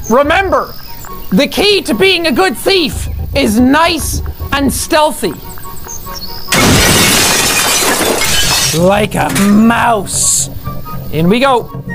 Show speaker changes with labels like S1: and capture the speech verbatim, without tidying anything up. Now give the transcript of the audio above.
S1: Remember, the key to being a good thief is nice and stealthy. Like a mouse. In we go.